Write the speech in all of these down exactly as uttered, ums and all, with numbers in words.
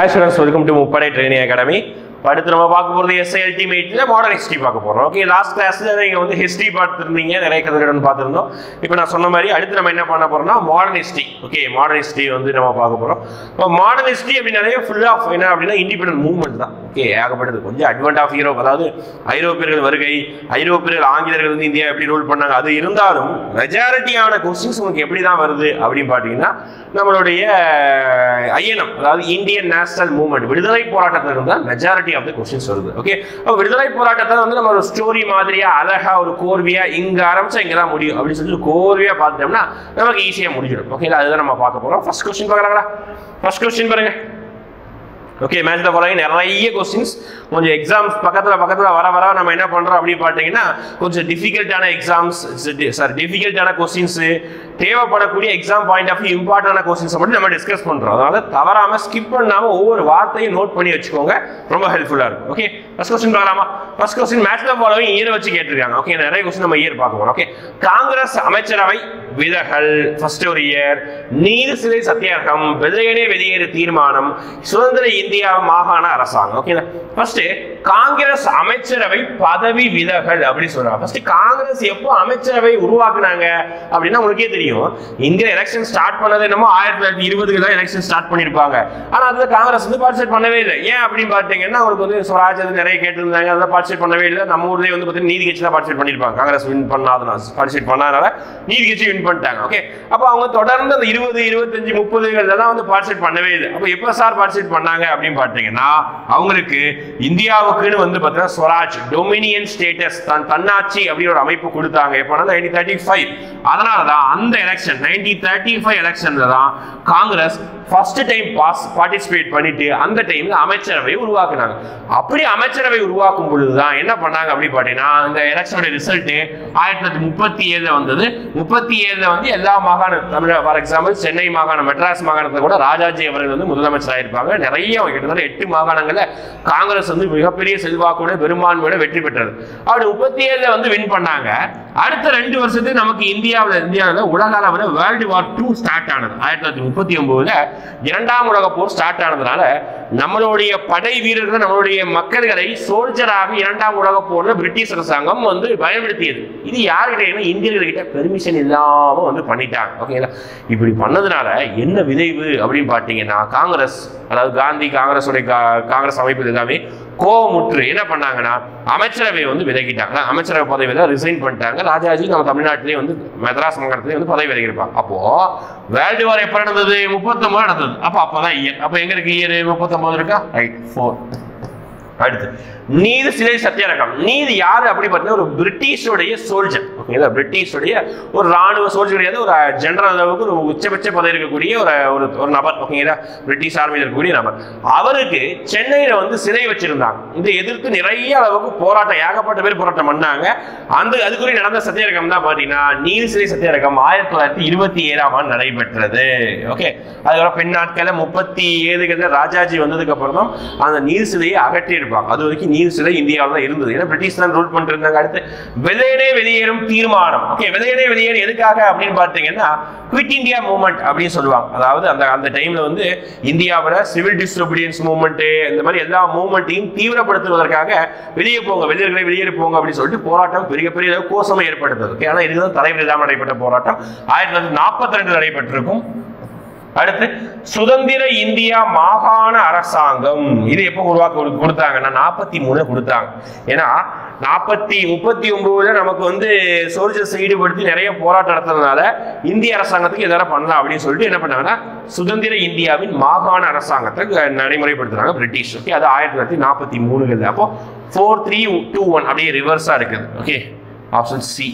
Hi students, welcome to Muppadai Training Academy. அடுத்து நம்ம பார்க்க போறது எஸ்ஐ அல்டிமேட்ல மாடர்ன் ஹிஸ்டரி பார்க்க போறோம். ஓகே, லாஸ்ட் கிளாஸ்ல நீங்க வந்து ஹிஸ்டரி பார்த்துருந்தீங்க, நிறைய கதைகள் பார்த்துருந்தோம். இப்போ நான் சொன்ன மாதிரி அடுத்து நம்ம என்ன பண்ண போறோம்னா modern history. Okay, modern history வந்து நம்ம பார்க்க போறோம். இப்போ மாடர்ன் ஹிஸ்டரி அப்படின்னாலே ஃபுல் ஆஃப் என்ன அப்படின்னா இண்டிபெண்டன்ட் மூவ்மெண்ட் தான். ஓகே, ஏகப்பட்டது. கொஞ்சம் அட்வான்ட் ஆஃப் யூரோப், அதாவது ஐரோப்பியர்கள் வருகை, ஐரோப்பியர்கள் ஆங்கிலேயர்கள் வந்து இந்தியா எப்படி ரூல் பண்ணாங்க, அது இருந்தாலும் மெஜாரிட்டியான கொஸ்டின்ஸ் உங்களுக்கு எப்படி தான் வருது அப்படின்னு பார்த்தீங்கன்னா நம்மளுடைய ஐஎன்எம், அதாவது இந்தியன் நேஷனல் மூவ்மெண்ட், விடுதலை போராட்டத்தில் இருந்தால் மெஜாரிட்டி ஆஃப் த கொஸ்டின்ஸ் வருது. ஓகே, அப்போ விடுதலை போராட்டத்தில் வந்து நம்ம ஒரு ஸ்டோரி மாதிரியா அழகா ஒரு கோர்வையா இங்க ஆரம்பிச்சா இங்க தான் முடியும் அப்படின்னு சொல்லி கோர்வையா பார்த்துட்டோம்னா நமக்கு ஈஸியா முடிஞ்சிடும். ஓகே, அதுதான் நம்ம பார்க்க போறோம். ஃபர்ஸ்ட் கொஸ்டின் பார்க்கறாங்களா? ஃபர்ஸ்ட் கொஸ்டின் பாருங்க. Okay, match the following. நிறைய கொஸ்டின்ஸ் கொஞ்சம் எக்ஸாம்ஸ் பக்கத்தில் பக்கத்தில் வர வர நம்ம என்ன பண்ணுறோம் அப்படின்னு பார்த்தீங்கன்னா கொஞ்சம் டிஃபிகல்ட்டான எக்ஸாம்ஸ் சார் டிஃபிகல்ட்டான கொஸ்டின்ஸு தேவைப்படக்கூடிய எக்ஸாம் பாயிண்ட் ஆஃப் வியூ இம்பார்ட்டன்டான கொஸ்டின்ஸை மட்டும் நம்ம டிஸ்கஸ் பண்ணுறோம். அதனால தவறாமல் ஸ்கிப் பண்ணாமல் ஒவ்வொரு வார்த்தையும் நோட் பண்ணி வச்சுக்கோங்க, ரொம்ப ஹெல்ப்ஃபுல்லாக இருக்கும். ஓகே, ஃபர்ஸ்ட் கொஸ்டின் பார்க்கலாமா? First question match the following year வச்சு கேட்டிருக்காங்க. ஓகே, நிறைய கொஸ்டின் நம்ம இயர் பார்க்க போகிறோம். ஓகே, காங்கிரஸ் அமைச்சரவை விலகல் ஃபர்ஸ்ட் ஒரு இயர், நீர் சிலை சத்தியாகிரகம், வெள்ளையனே வெளியேறு தீர்மானம், சுதந்திர இந்தியா மாகாண அரசாங்கம். ஓகே, ஃபர்ஸ்ட் காங்கிரஸ் அமைச்சரவை பதவி விலகல் அப்படி சொல்றாங்க. ஃபர்ஸ்ட் காங்கிரஸ் எப்போ அமைச்சரவை உருவாக்குனாங்க அப்படின்னா உங்களுக்கே தெரியும். இந்திய எலெக்ஷன் ஸ்டார்ட் பண்ணது என்னமோ ஆயிரத்தி தொள்ளாயிரத்தி இருபதுக்கு தான் எலெக்ஷன் ஸ்டார்ட் பண்ணிருப்பாங்க. ஆனா அதுல காங்கிரஸ் வந்து பார்ட்டிசிபேட் பண்ணவே இல்லை. ஏன் அப்படின்னு பாத்தீங்கன்னா அவங்களுக்கு வந்து ஸ்வராஜ் நிறைய கேட்டிருந்தாங்க, அதை பார்ட்டிசிபேட் பண்ணவே இல்லை. நம்ம ஊர்லயே வந்து பார்த்தீங்கன்னா நீதி கட்சி தான் பார்ட்டிசிபேட் பண்ணிருப்பாங்க. காங்கிரஸ் வின் பண்ணாதனால பார்ட்டிசிபேட் பண்ணாதனால நீதி கட்சி வின் பண்ணிட்டாங்க. ஓகே, அப்போ அவங்க தொடர்ந்து அந்த இருபது இருபத்தஞ்சு முப்பதுகள்ல தான் வந்து பார்ட்டிசிபேட் பண்ணவே இல்லை. அப்போ எப்ப சார் பார்ட்டிசிபேட் பண்ணாங்க அப்படின்னு பாத்தீங்கன்னா அவங்களுக்கு இந்தியாவுக்குன்னு வந்து பார்த்தீங்கன்னா ஸ்வராஜ் டொமினியன் ஸ்டேட்டஸ் தன் தன்னாட்சி அப்படின்னு ஒரு அமைப்பு கொடுத்தாங்க. எப்போனா நைன்டீன் தேர்ட்டி ஃபைவ். அதனால தான் அந்த எலெக்ஷன் நைன்டீன் தேர்ட்டி ஃபைவ் எலெக்ஷன்ல தான் Congress first time pass participate பண்ணிட்டு அந்த டைம்ல அமைச்சரவை உருவாக்குனாங்க. அப்படி அமைச்சரவை உருவாக்கும் பொழுதுதான் என்ன பண்ணாங்க அப்படின்னு பார்த்தீங்கன்னா இந்த எலெக்ஷனோட ரிசல்ட் ஆயிரத்தி தொள்ளாயிரத்தி முப்பத்தி ஏழுல வந்தது. முப்பத்தி ஏழுல வந்து எல்லா மாகாணம் தமிழ் ஃபார் எக்ஸாம்பிள் சென்னை மாகாணம், மெட்ராஸ் மாகாணத்தில் கூட ராஜாஜி அவர்கள் வந்து முதலமைச்சர் ஆயிருப்பாங்க. நிறைய கிட்டத்தட்ட எட்டு மாகாணங்கள்ல காங்கிரஸ் வந்து மிகப்பெரிய செல்வாக்கோட பெரும்பான்மையோட வெற்றி பெற்றது. அப்படி முப்பத்தி ஏழுல வந்து வின் பண்ணாங்க. அடுத்த ரெண்டு வருஷத்துக்கு நமக்கு இந்தியாவில் இந்தியாவில் உலக அளவில் வேர்ல்டு வார் டூ ஸ்டார்ட் ஆனது. ஆயிரத்தி தொள்ளாயிரத்தி முப்பத்தி ஒன்பதுல இரண்டாம் உலக போர் ஸ்டார்ட் ஆனதுனால நம்மளுடைய படை வீரர்கள் நம்மளுடைய மக்கள்களை சோல்ஜராக இரண்டாம் உலக போர்ல பிரிட்டிஷ் அரசாங்கம் வந்து பயன்படுத்தியது. இது யாருக்கிட்ட இந்தியர்கள்கிட்ட பெர்மிஷன் இல்லாம வந்து பண்ணிட்டாங்க. ஓகேங்களா? இப்படி பண்ணதுனால என்ன விளைவு அப்படின்னு பாத்தீங்கன்னா காங்கிரஸ், அதாவது காந்தி காங்கிரஸ் காங்கிரஸ் அமைப்பு எல்லாமே கோபமுற்று என்ன பண்ணாங்கன்னா அமைச்சரவை வந்து விலகிட்டாங்க. அமைச்சரவை பதவியில ரிசைன் பண்ணிட்டாங்க. ராஜாஜி நம்ம தமிழ்நாட்டிலேயே வந்து மெட்ராஸ் மாகாணத்திலேயே வந்து பதவி விலகிருப்பாங்க. அப்போ வேர்ல்டு வார் எப்ப நடந்தது? முப்பத்தி ஒன்பது நடந்தது. அப்ப அப்பதான் இயர். அப்ப எங்க இருக்கு இயர்? முப்பத்தி ஒன்பது இருக்கா? Right, four. அடுத்து நீதி சிலை சத்தியாகிரகம். நீதி யாரு அப்படி பார்த்தீங்கன்னா ஒரு பிரிட்டிஷோடைய சோல்ஜர். ஓகேங்களா? பிரிட்டிஷோடைய ஒரு ராணுவ சோல்ஜர் கிடையாது, ஒரு ஜெனரல் அளவுக்கு ஒரு உச்சபட்ச பதவி இருக்கக்கூடிய ஒரு ஒரு நபர். ஓகேங்களா? பிரிட்டிஷ் ஆர்மியில் இருக்கக்கூடிய நபர். அவருக்கு சென்னையில வந்து சிலை வச்சிருந்தாங்க. இதை எதிர்த்து நிறைய அளவுக்கு போராட்டம், ஏகப்பட்ட பேர் போராட்டம் பண்ணாங்க. அந்த அதுக்குரிய நடந்த சத்தியாகிரகம் தான் பாத்தீங்கன்னா நீதி சிலை சத்தியாகிரகம் ஆயிரத்தி தொள்ளாயிரத்தி இருபத்தி ஏழாம் ஆண்டு நடைபெற்றது. ஓகே, அதுக்கப்புறம் பெண் நாட்கள முப்பத்தி ஏழுல ராஜாஜி வந்ததுக்கு அப்புறம் தான் அந்த நீதி சிலையை அகற்றி இருப்பாங்க. அது வரைக்கும் நீதி சிலை இந்தியாவில் தான் இருந்தது. ஏன்னா பிரிட்டிஷ் தான் ரூல் பண்ணிட்டு இருந்தாங்க. அடுத்து வெள்ளையனே வெளியேறும் தீர்மானம். ஓகே, வெள்ளையனே வெளியேறு எதுக்காக அப்படின்னு பார்த்தீங்கன்னா குவிட் இந்தியா மூவ்மெண்ட் அப்படின்னு சொல்லுவாங்க. அதாவது அந்த அந்த டைம்ல வந்து இந்தியாவில் சிவில் டிஸ்ஒபீடியன்ஸ் மூவ்மெண்ட் இந்த மாதிரி எல்லா மூவ்மெண்ட்டையும் தீவிரப்படுத்துவதற்காக வெளியே போங்க, வெளியர்களை வெளியேறி போங்க அப்படின்னு சொல்லிட்டு போராட்டம் பெரிய பெரிய கோஷமை ஏற்படுத்தது. ஓகே, ஆனால் இதுதான் தலைவர் இல்லாமல் நடைபெற்ற போராட்டம் ஆயிரத்தி தொள்ளாயிரத்தி நாற்பத்தி ரெண்டு நடைபெற்றிருக்கும். அடுத்து சுதந்திர இந்தியா மாகாண அரசாங்கம். இது எப்போ உருவாக்க கொடுத்தாங்கன்னா நாற்பத்தி மூணுல கொடுத்தாங்க. ஏன்னா நாற்பத்தி முப்பத்தி ஒன்பதுல நமக்கு வந்து சோல்ஜர்ஸ் ஈடுபடுத்தி நிறைய போராட்டம் நடத்துறதுனால இந்திய அரசாங்கத்துக்கு எதாவது பண்ணலாம் அப்படின்னு சொல்லிட்டு என்ன பண்ணாங்கன்னா சுதந்திர இந்தியாவின் மாகாண அரசாங்கத்தை நடைமுறைப்படுத்துறாங்க பிரிட்டிஷ். ஓகே, அது ஆயிரத்தி தொள்ளாயிரத்தி நாற்பத்தி மூணுல. அப்போ ஃபோர் த்ரீ டூ ஒன் அப்படியே ரிவர்ஸா இருக்குது. Okay, option C.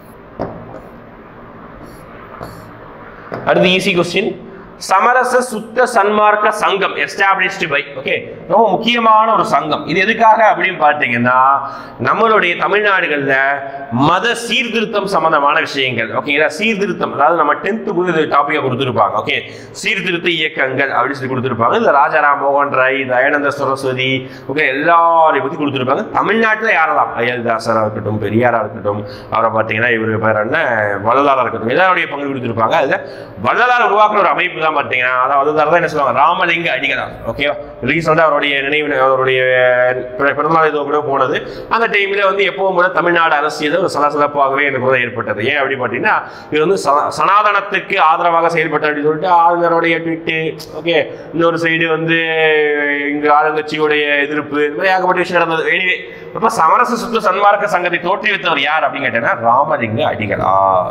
அடுத்து ஈஸி கொஸ்டின். சமரச சுத்த சன்மார்க்க சங்கம் எஸ்டாப்ளிஷ்ட் பை. ஓகே, ரொம்ப முக்கியமான ஒரு சங்கம். இது எதுக்காக அப்படின்னு பார்த்தீங்கன்னா நம்மளுடைய தமிழ்நாடுகள்ல மத சீர்திருத்தம் சம்பந்தமான விஷயங்கள். ஓகேங்களா? சீர்திருத்தம் அதாவது நம்ம டென்த் புது டாபிக்கா கொடுத்துருப்பாங்க. ஓகே, சீர்திருத்த இயக்கங்கள் அப்படின்னு சொல்லி கொடுத்துருப்பாங்க. இந்த ராஜாராம் மோகன் ராய், தயானந்த சரஸ்வதி, ஓகே, எல்லாரையும் பத்தி கொடுத்துருப்பாங்க. தமிழ்நாட்டில் யாரெல்லாம் அயோத்தியாசரா இருக்கட்டும், பெரியாரா இருக்கட்டும், அவரை பார்த்தீங்கன்னா இவரு பேர் என்ன வள்ளலாரா இருக்கட்டும், எல்லாருடைய பங்கு கொடுத்துருப்பாங்க. அதுல வள்ளலார் உருவாக்குற ஒரு அமைப்பு எல்லாம் பார்த்தீங்கன்னா அதாவது தான் என்ன சொல்லுவாங்க ராமலிங்க அடிகளார். ஓகேவா, ரீசெண்டாக அவருடைய நினைவு அவருடைய பிறந்தநாள் இது கூட போனது. அந்த டைமில் வந்து எப்பவும் கூட தமிழ்நாடு அரசியல் ஒரு சலசலப்பாகவே எனக்கு கூட ஏற்பட்டது. ஏன் அப்படி பார்த்தீங்கன்னா இது வந்து சனாதனத்துக்கு ஆதரவாக செயல்பட்ட அப்படின்னு சொல்லிட்டு ஆளுநருடைய ட்வீட்டு, ஓகே, இன்னொரு சைடு வந்து இங்கே ஆளுங்கட்சியுடைய எதிர்ப்பு, இந்த மாதிரி ஏகப்பட்ட விஷயம் நடந்தது. எனிவே இப்போ சமரச சுத்து சன்மார்க்க சங்கத்தை தோற்றுவித்தவர் யார் அப்படின்னு கேட்டீங்கன்னா ராமலிங்க அடிகளார்.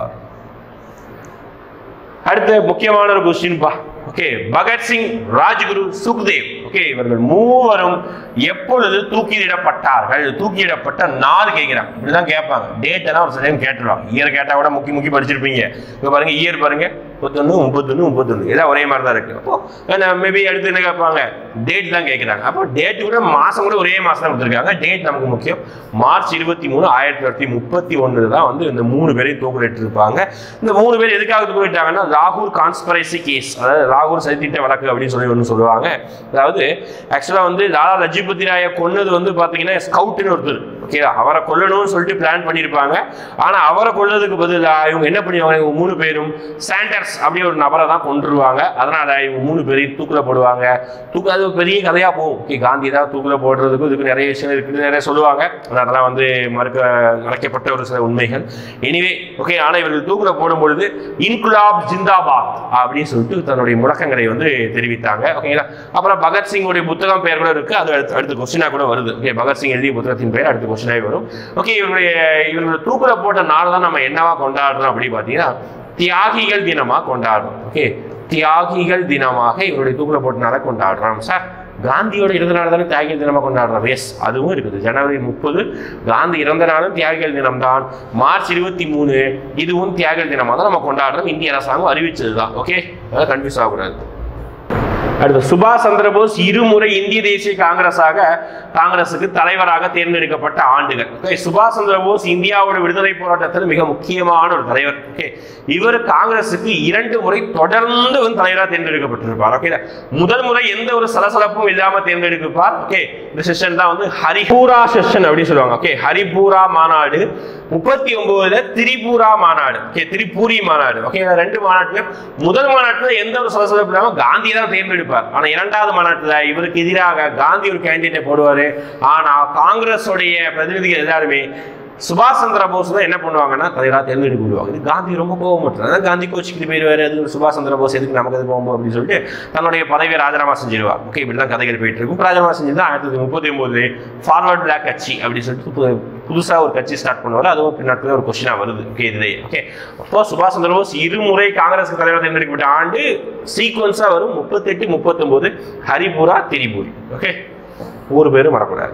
அடுத்த முக்கியமான ஒரு கொஸ்டின் பா. ஓகே, பகத்சிங், ராஜ்குரு, சுக்தேவ், ஓகே, இவர்கள் மூவரும் எப்பொழுது தூக்கிலிடப்பட்டார்கள்? தூக்கிலிடப்பட்ட நாள் கேட்கிறாங்க. இப்படிதான் கேட்பாங்க. டேட் எல்லாம் ஒரு சில டைம் கேட்டுருவாங்க. இயர் கேட்டா கூட முக்கி முக்கி படிச்சிருப்பீங்க. இப்போ பாருங்க, இயர் பாருங்க, முப்பத்தொன்னு முப்பத்தொன்னு முப்பத்தொன்னு எல்லாம் ஒரே மாதிரி தான் இருக்கு. அப்போ மேபி அடுத்து என்ன கேட்பாங்க? டேட் தான் கேட்கிறாங்க. அப்போ டேட் கூட மாசம் கூட ஒரே மாசம் தான் கொடுத்துருக்காங்க. டேட் நமக்கு முக்கியம். மார்ச் இருபத்தி மூணு ஆயிரத்தி தொள்ளாயிரத்தி முப்பத்தி ஒன்னு தான் வந்து இந்த மூணு பேரையும் தூக்கிலிட்டு இருப்பாங்க. இந்த மூணு பேர் எதுக்காக தூக்கிலிட்டாங்கன்னா லாகூர் கான்ஸ்பிரசி கேஸ், அதாவது லாகூர் சதித்திட்ட வழக்கு அப்படின்னு சொல்லி ஒன்று சொல்லுவாங்க. அதாவது ஆக்சுவலா வந்து லாலா லஜ்பதி ராயை கொன்னது வந்து பாத்தீங்கன்னா ஸ்கவுட்னு ஒருத்தர், ஓகே, அவரை கொல்லணும்னு சொல்லிட்டு பிளான் பண்ணியிருப்பாங்க. ஆனா அவரை கொல்லதுக்கு பதிலாக இவங்க என்ன பண்ணிடுவாங்க, இவங்க மூணு பேரும் சாண்டர்ஸ் அப்படி ஒரு நபரை தான் கொண்டுருவாங்க. அதனால இவங்க மூணு பேரையும் தூக்கில போடுவாங்க. தூக்கு அது பெரிய கதையா போகும். ஓகே, காந்தி தான் தூக்கில போடுறதுக்கு இதுக்கு நிறைய விஷயம் இருக்குன்னு நிறைய சொல்லுவாங்க. அதெல்லாம் வந்து மறுக்க மறைக்கப்பட்ட ஒரு சில உண்மைகள். எனிவே, ஓகே, ஆனா இவர்கள் தூக்கில போடும் பொழுது இன்குலாப் ஜிந்தாபாத் அப்படின்னு சொல்லிட்டு தன்னுடைய முழக்கங்களை வந்து தெரிவித்தாங்க. ஓகேங்களா. அப்புறம் பகத்சிங்குடைய புத்தகம் பெயர் கூட இருக்கு. அது அடுத்த அடுத்த கொஸ்டினா கூட வருது. ஓகே, பகத்சிங் எழுதிய புத்தகத்தின் பெயர் அடுத்த கொஸ்டினாவே வரும். ஓகே, இவருடைய இவருடைய தூக்கில போட்ட நாள் தான் நம்ம என்னவா கொண்டாடுறோம் அப்படின்னு பார்த்தீங்கன்னா தியாகிகள் தினமா கொண்டாடுறோம். ஓகே, தியாகிகள் தினமாக இவருடைய தூக்கில போட்ட நாளை கொண்டாடுறோம். சார், காந்தியோட இறந்த நாள் தானே தியாகிகள் தினமா கொண்டாடுறோம். எஸ், அதுவும் இருக்குது. ஜனவரி முப்பது காந்தி இறந்த நாளும் தியாகிகள் தினம் தான். மார்ச் இருபத்தி மூணு இதுவும் தியாகிகள் தினமாக தான் நம்ம கொண்டாடுறோம். இந்திய அரசாங்கம் அறிவிச்சது தான். ஓகே, அதான் கன்ஃபியூஸ் ஆகக்கூடாது. அடுத்து, சுபாஷ் சந்திரபோஸ் இருமுறை இந்திய தேசிய காங்கிரஸாக காங்கிரசுக்கு தலைவராக தேர்ந்தெடுக்கப்பட்ட ஆண்டுகள். ஓகே, சுபாஷ் சந்திரபோஸ் இந்தியாவோட விடுதலை போராட்டத்தில் மிக முக்கியமான ஒரு தலைவர். ஓகே, இவர் காங்கிரசுக்கு இரண்டு முறை தொடர்ந்து வந்து தலைவராக தேர்ந்தெடுக்கப்பட்டிருப்பார். ஓகே, முதல் முறை எந்த ஒரு சலசலப்பும் இல்லாம தேர்ந்தெடுப்பார். ஓகே, இந்த செஷன் தான் வந்து ஹரிபூரா செஷன் அப்படின்னு சொல்லுவாங்க. ஓகே, ஹரிபூரா மாநாடு. முப்பத்தி ஒன்பதுல திரிபுரா மாநாடு. ஓகே, திரிபூரி மாநாடு. ஓகே, ரெண்டு மாநாட்டுல முதல் மாநாட்டுல எந்த ஒரு சலசலப்பு இல்லாம காந்தி தான் தேர்ந்தெடுப்பார். ஆனா இரண்டாவது மாநாட்டுல இவருக்கு எதிராக காந்தி ஒரு கேண்டிடேட்டை போடுவாரு. ஆனா காங்கிரஸ் உடைய பிரதிநிதிகள் எல்லாருமே சுபாஷ் சந்திர போஸ் தான் என்ன பண்ணுவாங்கன்னா தலைவராக தேர்ந்தெடுக்க விடுவாங்க. இது காந்தி ரொம்ப கோவப்பட்டார். காந்தி கோச்சிக்கிட்டு போயிடுவாரு. அது சுபாஷ் சந்திர போஸ் எதுக்கு நமக்கு அது போகும் அப்படின்னு சொல்லிட்டு தன்னுடைய பதவியை ராஜினாமா செஞ்சிருவார். ஓகே, இப்படிதான் கதைகள் போயிட்டு இருக்கும். ராஜினாமா செஞ்சு தான் ஆயிரத்தி தொள்ளாயிரத்தி முப்பத்தி ஒன்பது ஃபார்வர்ட் பிளாக் கட்சி அப்படின்னு சொல்லிட்டு புதுசாக ஒரு கட்சி ஸ்டார்ட் பண்ணுவார். அதுவும் பின்னாட்கள் ஒரு கொஸ்டினா வருது. ஓகே, இதுலேயே ஓகே. அப்போ சுபாஷ் சந்திர போஸ் இருமுறை காங்கிரஸ் தலைவர் தேர்ந்தெடுக்கப்பட்ட ஆண்டு சீக்வன்ஸா வரும். முப்பத்தி எட்டு முப்பத்தி ஒன்பது ஹரிபுரா திரிபுரி. ஓகே, ஊர் பேரும் வரக்கூடாது.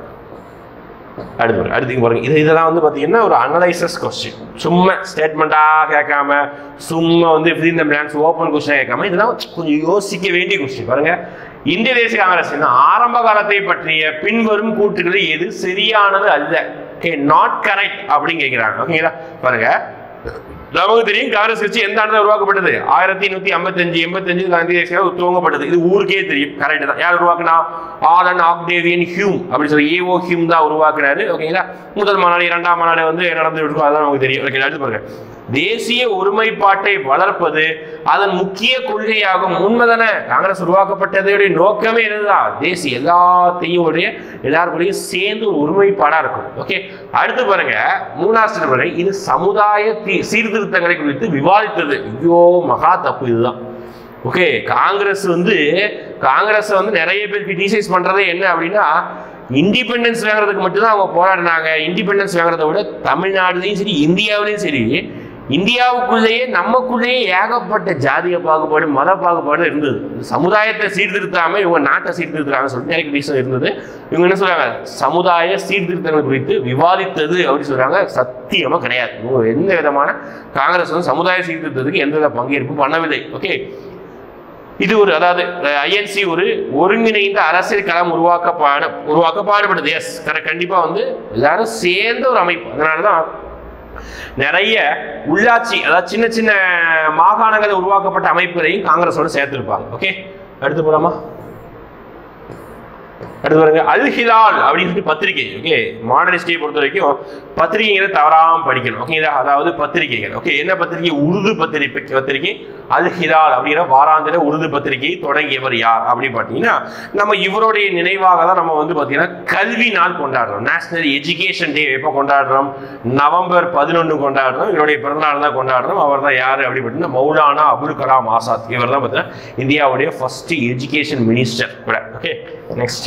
அடுத்து அடுத்து பாருங்க, இது இதெல்லாம் வந்து பார்த்தீங்கன்னா ஒரு அனலைசஸ் கொஸ்டின். சும்மா ஸ்டேட்மெண்ட்டாக கேட்காம, சும்மா வந்து இந்த பிளான்ஸ் ஓப்பன் கொஸ்டின் கேட்காம, இதெல்லாம் கொஞ்சம் யோசிக்க வேண்டிய கொஸ்டின். பாருங்க, இந்திய தேசிய காங்கிரஸ் ஆரம்ப காலத்தை பற்றிய பின்வரும் கூற்றுகளில் எது சரியானது அல்ல? ஓகே, நாட் கரெக்ட் அப்படின்னு கேட்கிறாங்க. ஓகேங்களா. பாருங்க, நமக்கு தெரியும் காங்கிரஸ் கட்சி எந்த ஆண்டு உருவாக்கப்பட்டது? ஆயிரத்தி நூத்தி ஐம்பத்தி அஞ்சு எண்பத்தி அஞ்சு காந்தி தேசிய துவங்கப்பட்டது. இது ஊருக்கே தெரியும். கரெக்ட் தான். யார் உருவாக்குனா? ஆலன் ஆக்டேவியன் ஹியூம் அப்படின்னு சொல்லி ஏஓ ஹியூம் தான் உருவாக்குனாரு. ஓகேங்களா. முதல் மாநாடு இரண்டாம் மாநாடு வந்து நடந்து இருக்கும். அதான் நமக்கு தெரியும். ஓகே, அடுத்து பாருங்க, தேசிய ஒருமைப்பாட்டை வளர்ப்பது அதன் முக்கிய கொள்கையாகும். உண்மைதானே? காங்கிரஸ் உருவாக்கப்பட்டதோடைய நோக்கமே என்னதான்? தேசிய எல்லாத்தையும் எல்லாருக்குள்ளேயும் சேர்ந்து ஒரு ஒருமைப்பாடா இருக்கும். ஓகே, அடுத்து பாருங்க, மூணாவது பாருங்க, இது சமுதாய சீர்திருத்தங்களை குறித்து விவாதித்தது. ஐயோ, மகா தப்பு இதுதான். ஓகே, காங்கிரஸ் வந்து காங்கிரஸ் வந்து நிறைய பேர் கிரிட்டிசைஸ் பண்றதே என்ன அப்படின்னா, இண்டிபெண்டன்ஸ் வாங்குறதுக்கு மட்டும்தான் அவங்க போராடினாங்க. இண்டிபெண்டன்ஸ் வாங்குறத விட தமிழ்நாடுலையும் சரி இந்தியாவிலையும் சரி இந்தியாவுக்குள்ளேயே நமக்குள்ளேயே ஏகப்பட்ட ஜாதிய பாகுபாடு மத பாகுபாடு இருந்தது. சமுதாயத்தை சீர்திருத்தாம இவங்க நாட்டை சீர்திருத்துறாங்கன்னு சொல்லிட்டு நிறைய ரீசன் இருந்தது. இவங்க என்ன சொல்றாங்க? சமுதாய சீர்திருத்தங்கள் குறித்து விவாதித்தது அப்படின்னு சொல்றாங்க. சத்தியமா கிடையாது. இவங்க எந்த விதமான காங்கிரஸ் வந்து சமுதாய சீர்திருத்தத்துக்கு எந்த வித பங்கேற்பும் பண்ணவில்லை. ஓகே, இது ஒரு அதாவது ஐஎன்சி ஒரு ஒருங்கிணைந்த அரசியல் களம் உருவாக்க உருவாக்க பாடுபடுது. எஸ், கண்டிப்பா வந்து எல்லாரும் சேர்ந்த ஒரு அமைப்பு. அதனாலதான் நிறைய உள்ளாட்சி அதாவது சின்ன சின்ன மாகாணங்களை உருவாக்கப்பட்ட அமைப்புகளையும் காங்கிரஸோட சேர்த்திருப்பாங்க. ஓகே, அடுத்து போலாமா? அடுத்து பாருங்க, அல் ஹிலால் அப்படின்னு சொல்லி பத்திரிகை. ஓகே, மாடர்ன் ஹிஸ்டரியை பொறுத்த வரைக்கும் பத்திரிகைகளை தவறாம படிக்கணும். ஓகேங்களா. அதாவது பத்திரிகைகள். ஓகே, என்ன பத்திரிகை? உருது பத்திரிகை பத்திரிகை அல் ஹிலால் அப்படிங்கிற வாராந்திர உருது பத்திரிகை தொடங்கியவர் யார் அப்படின்னு பார்த்தீங்கன்னா நம்ம இவருடைய நினைவாக தான் நம்ம வந்து பார்த்தீங்கன்னா கல்வி நாள் கொண்டாடுறோம். நேஷனல் எஜுகேஷன் டே எப்போ கொண்டாடுறோம்? நவம்பர் பதினொன்று கொண்டாடுறோம். இவருடைய பிறந்தநாள் தான் கொண்டாடுறோம். அவர் தான் யார் அப்படின்னு பார்த்தீங்கன்னா மௌலானா அபுல் கலாம் ஆசாத். இவர் தான் பார்த்தீங்கன்னா இந்தியாவுடைய ஃபர்ஸ்ட் எஜுகேஷன் மினிஸ்டர் கூட. Okay, next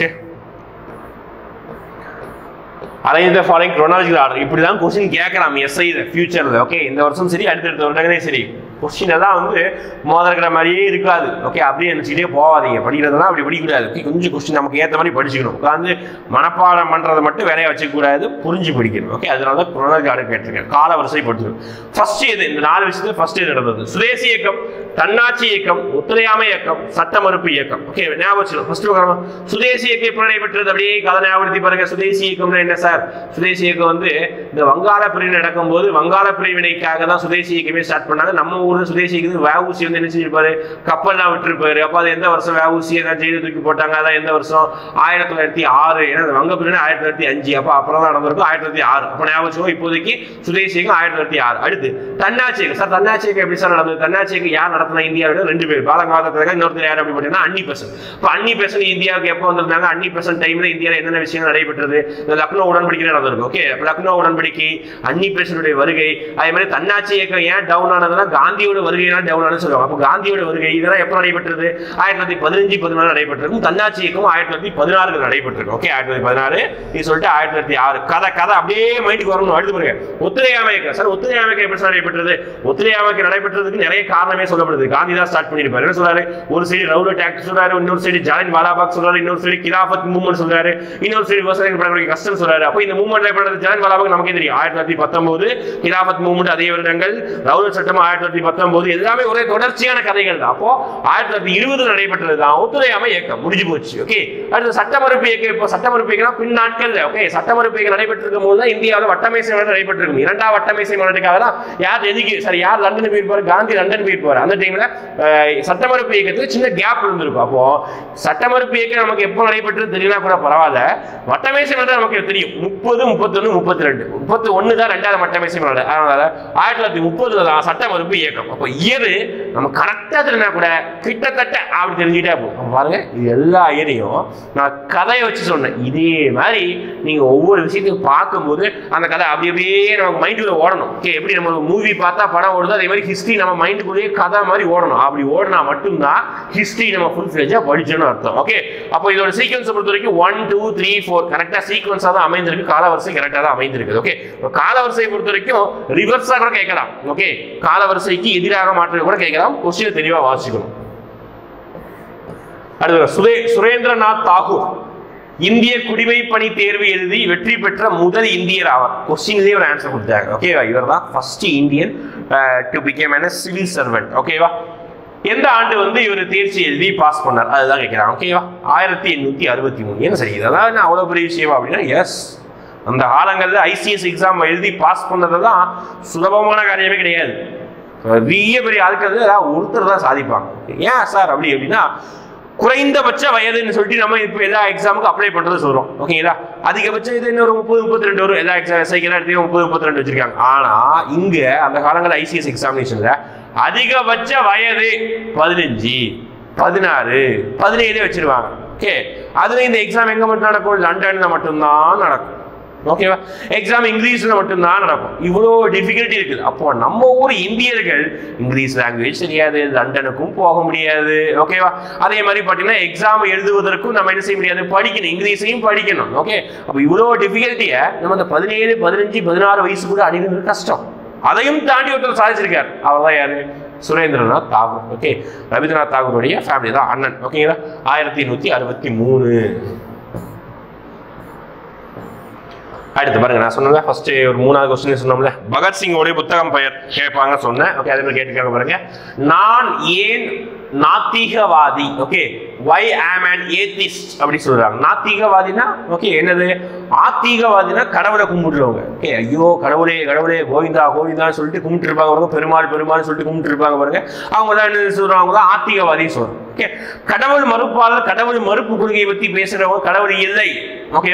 arrange the following chronological order. இப்படி தான் கொஸ்டின் கேட்கலாம் எஸ்ஐ ஃபியூச்சரில். ஓகே, இந்த வருஷம் சரி, அடுத்தடுத்த வருடங்களே சரி, கொஸ்டின் எல்லாம் வந்து மோதல் இருக்கிற மாதிரியே இருக்காது. ஓகே, அப்படியே நினச்சிக்கிட்டே போகாதீங்க. படிக்கிறதுனா அப்படி படிக்கக்கூடாது. ஓகே, கொஞ்சம் கொஸ்டின் நமக்கு ஏற்ற மாதிரி படிச்சுக்கணும். உட்காந்து மனப்பாடம் பண்ணுறதை மட்டும் வேலையை வச்சுக்கூடாது, புரிஞ்சு படிக்கணும். ஓகே, அதனால தான் chronological order கேட்டிருக்கேன். கால வரிசைப்படுத்தணும். ஃபர்ஸ்ட் எது? இந்த நாலு விஷயத்துல ஃபர்ஸ்ட் எது நடந்தது? சுதேசி இயக்கம், தன்னாட்சி இயக்கம், ஒத்துழையாமை இயக்கம், சட்ட மறுப்பு இயக்கம். ஓகே, ஞாபகம் வச்சுக்கணும். ஃபர்ஸ்ட் சுதேசி இயக்கம் எப்படி நடைபெற்றது? அப்படியே கதை ஞாபகப்படுத்தி பாருங்க. சுதேசி இயக்கம்னா என்ன சார்? சுதேசி இயக்கம் வந்து இந்த வங்காள பிரிவினை நடக்கும் போது வங்காள பிரிவினைக்காக தான் சுதேசி இயக்கமே ஸ்டார்ட் பண்ணாங்க. நம்ம ஊர்ல சுதேசி இயக்கத்துக்கு வேவூசி வந்து என்ன செஞ்சிருப்பாரு? கப்பல்லாம் விட்டுருப்பாரு. அப்போ அது எந்த வருஷம் வேவூசி ஏதாவது ஜெயில தூக்கி போட்டாங்க? அதான் எந்த வருஷம்? ஆயிரத்தி தொள்ளாயிரத்தி ஆறு. ஏன்னா வங்க பிரிவினை ஆயிரத்தி தொள்ளாயிரத்தி அஞ்சு. அப்போ அப்புறம் தான் நடந்திருக்கும் ஆயிரத்தி தொள்ளாயிரத்தி ஆறு. அப்போ ஞாபகம் இப்போதைக்கு சுதேசி இயக்கம் ஆயிரத்தி தொள்ளாயிரத்தி ஆறு. அடுத்து தன்னாட்சி இயக்கம். சார் தன்னாட்சி இயக்கம் எப்படி சார் நடந்தது? தன்னாட்சி இயக்கம் யார் நடத்தினா இந்தியாவோட? ரெண்டு பேர். பாலங்காலத்துக்காக இன்னொருத்தர் யார் அப்படி பார்த்தீங்கன்னா அன்னி பெசன்ட். இப்போ அன்னி பெசன்ட் இந்தியாவுக்கு எப்போ வந்திருந்தாங்க? அன்னி பெசன்ட் டைம்ல இந்தியாவில் என்னென்ன விஷயங்கள் நடைபெற்றது? இந்த லக்னோ உடன்படிக்கை நடந்திருக்கு. ஓகே, லக்னோ உடன்படிக்கை, அன்னி பெசன்ட்டுடைய வருகை, அதே மாதிரி தன்னாட்சி இயக்கம் ஏன் டவுன் ஆனதுன்னா காந்தியோட வருகையினால் டவுன் ஆனது சொல்லுவாங்க. அப்போ காந்தியோட வருகை இதெல்லாம் எப்போ நடைபெற்றது? ஆயிரத்தி தொள்ளாயிரத்தி பதினஞ்சு பதினாறு நடைபெற்றிருக்கும். தன்னாட்சி இயக்கம் ஆயிரத்தி தொள்ளாயிரத்தி பதினாறு நடைபெற்றிருக்கும். ஓகே, ஆயிரத்தி தொள்ளாயிரத்தி பதினாறு நீ சொல்லிட்டு ஆயிரத்தி தொள்ளாயிரத்தி ஆறு. கதை கதை அப்படியே மைண்டுக்கு வரணும். அடுத்து பாருங்க, ஒத்துழையாமை இயக்கம். சார் ஒத்துழையாமை இயக்கம் எப்படி நடைபெற்றது? ஒத்துழையாமை இயக்கம் நடைபெற்றதுக்கு நிறைய காரணமே சொல்லப்படுது. காந்தி தான் ஸ்டார்ட் பண்ணிருப்பாரு. என்ன சொல்றாரு? ஒரு சைடு ரவுலட் ஆக்ட் சொல்றாரு, இன்னொரு சைடு ஜாலியன் வாலாபாக் சொல்றாரு, இன்னொரு சைடு கிலாஃபத் மூவ்மெண்ட் சொல்றாரு, இன்னொரு சைடு விவசாயிகள் படக்கூடிய கஷ்டம் சொல்றாரு. அப்போ இந்த மூவ்மெண்ட் ஏற்படுறது ஜாலியன் வாலாபாக் நமக்கே தெரியும். ஆயிரத்தி தொள்ளாயிரத்தி பத்தொன்பது கிலாஃபத் மூவ்மெண்ட் அதே வருடங்கள், ரவுலட் சட்டம் ஆயிரத்தி தொள்ளாயிரத்தி பத்தொன்பது, எல்லாமே ஒரே தொடர்ச்சியான கதைகள் தான். அப்போ ஆயிரத்தி தொள்ளாயிரத்தி இருபது நடைபெற்றது தான் ஒத்துழையாமை இயக்கம். முடிஞ்சு போச்சு. ஓகே, அடுத்து சட்ட மறுப்பு இயக்கம். இப்போ சட்ட மறுப்பு இயக்கம் பின் நாட்கள். ஓகே, சட்ட மறுப்பு இயக்கம் நடைபெற்றிருக்கும் போது தான் இந்தியாவில் வட்டமேசை மாநாடு நடைபெற்றிருக்கும். இரண்டாம் வட்டமேசை மாநாட்டுக்காக தான் யார் எதுக்கு சார் யார் லண்டன் போயிருப்பாரு? காந்தி லண்டன் போயிருப்பாரு. அந்த டைம்ல சட்ட மறுப்பு இயக்கத்துக்கு சின்ன கேப் இருந்திருக்கும். அப்போ சட்ட மறுப்பு இயக்கம் நமக்கு எப்போ நடைபெற்றது தெரியல கூட பரவாயில்ல. வட்டமேசை மாநாடு நமக்கு தெரியும். முப்பது முப்பத்தொன்னு முப்பத்தி ரெண்டு முப்பத்தி ஒன்னு தான் ரெண்டாவது வட்டமேசை மாநாடு. அதனால ஆயிரத்தி தொள்ளாயிரத்தி முப்பதுல தான் சட்ட மறுப்பு இயக்கம். அப்போ இயரு நம்ம கரெக்டா தெரிஞ்சா கூட கிட்டத்தட்ட அப்படி தெரிஞ்சுட்டா போகும். பாருங்க, இது எல்லா இயரையும் நான் கதையை வச்சு சொன்னேன். இதே மாதிரி நீங்க ஒவ்வொரு விஷயத்தையும் பார்க்கும்போது அந்த கதை அப்படி அப்படியே நம்ம மைண்டுக்குள்ள ஓடணும். ஓகே, எப்படி நம்ம மூவி பார்த்தா படம் ஓடுதோ அதே மாதிரி ஹிஸ்டரி நம்ம மைண்டுக்குள்ளேயே கதை மாதிரி ஓடணும். அப்படி ஓடினா மட்டும்தான் ஹிஸ்டரி நம்ம ஃபுல் ஃபிளெஜ்ஜா படிச்சோன்னு அர்த்தம். ஓகே, அப்போ இதோட சீக்வன்ஸ் பொறுத்த வரைக்கும் ஒன் டூ த்ரீ ஃபோர் கரெக்டா சீக்வன்ஸா தான் அமைந்திருக்கு. காலவரிசை கரெக்டா தான் அமைந்திருக்கு. ஓகே, காலவரிசையை பொறுத்த வரைக்கும் ரிவர்ஸா கூட கேட்கலாம். ஓகே, காலவரிசைக்கு எதிராக மாற்ற கூட கேட்கலாம். கொஸ்டின் தெளிவா வாசிக்கணும். அடுத்து சுரே சுரேந்திரநாத் தாகூர் இந்திய குடிமை பணி தேர்வு எழுதி வெற்றி பெற்ற முதல் இந்தியர் ஆவார். கொஸ்டின்லேயே ஒரு ஆன்சர் கொடுத்தாங்க. ஓகேவா, இவர் தான் first Indian to become a civil servant. ஓகேவா, எந்த ஆண்டு வந்து இவர் தேர்ச்சி எழுதி பாஸ் பண்ணார் அதுதான் கேட்கிறாங்க. ஓகேவா, ஆயிரத்தி எண்ணூத்தி அறுபத்தி மூணு. என்ன சரி, இதெல்லாம் அவ்வளவு பெரிய விஷயமா அப்படின்னா எஸ், அந்த காலங்களில் ஐசிஎஸ் எக்ஸாம் எழுதி பாஸ் பண்ணது தான் சுலபமான காரியமே கிடையாது. பெரிய பெரிய ஆட்கள் ஒருத்தர் தான் சாதிப்பாங்க. ஏன் சார் அப்படி அப்படின்னா குறைந்தபட்ச வயதுன்னு சொல்லிட்டு நம்ம இப்போ எல்லா எக்ஸாமுக்கு அப்ளை பண்றது சொல்றோம். ஓகேங்களா, அதிகபட்சம் இது இன்னொரு முப்பது முப்பத்தி ரெண்டு வரும். எல்லா எக்ஸாம் சைக்கிள் எடுத்து முப்பது முப்பத்தி ரெண்டு வச்சிருக்காங்க. ஆனா இங்க அந்த காலங்களில் ஐசிஎஸ் எக்ஸாமினேஷன்ல அதிகபட்ச வயது பதினஞ்சு பதினாறு பதினேழு வச்சிருவாங்க. ஓகே, அதுல இந்த எக்ஸாம் எங்க மட்டும் நடக்கும்? லண்டன்ல மட்டும்தான் நடக்கும். ஓகேவா, எக்ஸாம் இங்கிலீஷ்ல மட்டும்தான் நடக்கும். இவ்வளோ டிஃபிகல்ட்டி இருக்குது. அப்போ நம்ம ஊர் இந்தியர்கள் இங்கிலீஷ் லாங்குவேஜ் தெரியாது, லண்டனுக்கும் போக முடியாது. ஓகேவா, அதே மாதிரி பார்த்தீங்கன்னா எக்ஸாம் எழுதுவதற்கும் நம்ம என்ன செய்ய முடியாது? படிக்கணும், இங்கிலீஷையும் படிக்கணும். ஓகே, அப்போ இவ்வளோ டிஃபிகல்ட்டியை நம்ம அந்த பதினேழு பதினஞ்சு பதினாறு வயசு கூட அடைகிறது கஷ்டம். அதையும் தாண்டி ஒருத்தர் சாதிச்சிருக்காரு. அவர் தான் யாரு? சுரேந்திரநாத் தாகூர். ஓகே, ரவீந்திரநாத் தாகூருடைய ஃபேமிலி தான் அண்ணன். ஓகேங்களா, ஆயிரத்தி எண்ணூத்தி அறுபத்தி மூணு. அடுத்து பாருங்க, நான் சொன்னேன் ஃபர்ஸ்ட் ஒரு மூணாவது கொஸ்டின் சொன்னோம்ல, பகத்சிங்கோடைய புத்தகம் பெயர் கேட்பாங்க சொன்னேன். ஓகே, அதே மாதிரி கேட்டுக்காங்க பாருங்க. நான் ஏன் நாத்திகவாதி? Okay, why am an atheist அப்படி சொல்றாங்க. நாத்திகவாதினா ஓகே என்னது? ஆத்திகவாதினா கடவுளை கும்பிடுறவங்க. ஓகே, ஐயோ கடவுளே கடவுளே கோவிந்தா கோவிந்தான்னு சொல்லிட்டு கும்பிட்டு இருப்பாங்க பாருங்க, பெருமாள் பெருமாள் சொல்லிட்டு கும்பிட்டு இருப்பாங்க பாருங்க. அவங்க தான் என்ன சொல்றாங்க? ஆத்திகவாதின்னு சொல்றாங்க. ஓகே, கடவுள் மறுப்பாளர், கடவுள் மறுப்பு கொள்கையை பத்தி பேசுறவங்க கடவுள் இல்லை. ஓகேவா,